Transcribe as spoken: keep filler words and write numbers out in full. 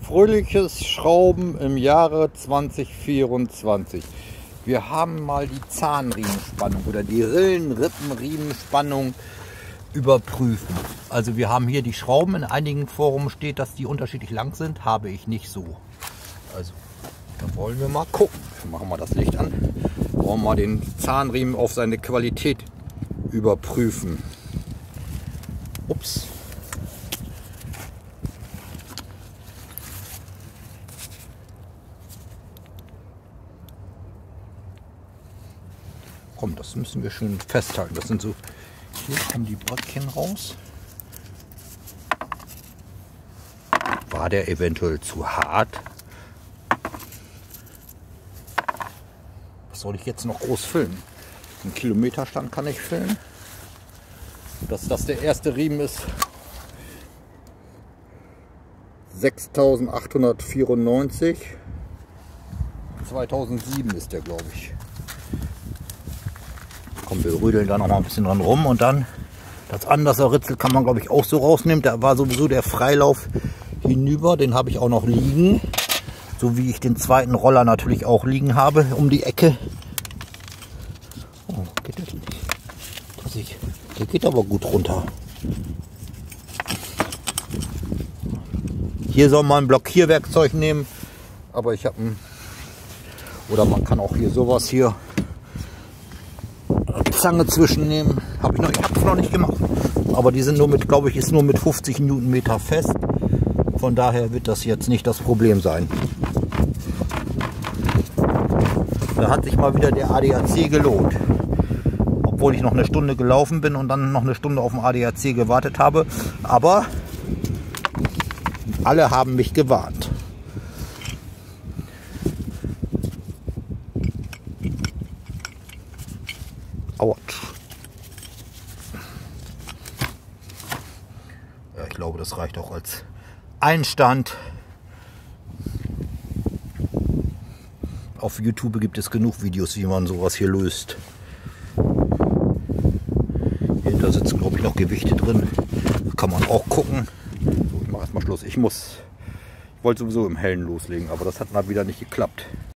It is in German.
Fröhliches Schrauben im Jahre zweitausendvierundzwanzig. Wir haben mal die Zahnriemenspannung oder die Rillen-Rippen-Riemenspannung überprüfen. Also wir haben hier die Schrauben. In einigen Foren steht, dass die unterschiedlich lang sind. Habe ich nicht so. Also da wollen wir mal gucken. Machen wir das Licht an. Wollen wir mal den Zahnriemen auf seine Qualität überprüfen. Ups. Komm, das müssen wir schön festhalten. Das sind so, hier kommen die Bröckchen raus. War der eventuell zu hart? Was soll ich jetzt noch groß filmen? Einen Kilometerstand kann ich filmen. Dass das der erste Riemen ist. sechstausendachthundertvierundneunzig. zweitausendsieben ist der, glaube ich. Komm, wir rüdeln da noch mal ein bisschen dran rum und dann das Anderser Ritzel kann man, glaube ich, auch so rausnehmen. Da war sowieso der Freilauf hinüber, den habe ich auch noch liegen. So wie ich den zweiten Roller natürlich auch liegen habe, um die Ecke. Oh, geht das nicht? Das ich, der geht aber gut runter. Hier soll man ein Blockierwerkzeug nehmen, aber ich habe ein, oder man kann auch hier sowas hier Zange zwischennehmen. Habe ich noch, ich habe es noch nicht gemacht. Aber die sind nur mit, glaube ich, ist nur mit fünfzig Newtonmeter fest. Von daher wird das jetzt nicht das Problem sein. Da hat sich mal wieder der A D A C gelohnt. Obwohl ich noch eine Stunde gelaufen bin und dann noch eine Stunde auf den A D A C gewartet habe. Aber alle haben mich gewarnt. Autsch. Ja, ich glaube, das reicht auch als Einstand. Auf YouTube gibt es genug Videos, wie man sowas hier löst. Hier sitzen, glaube ich, noch Gewichte drin. Da kann man auch gucken. So, ich mache erstmal Schluss. Ich muss, ich wollte sowieso im Hellen loslegen, aber das hat mal wieder nicht geklappt.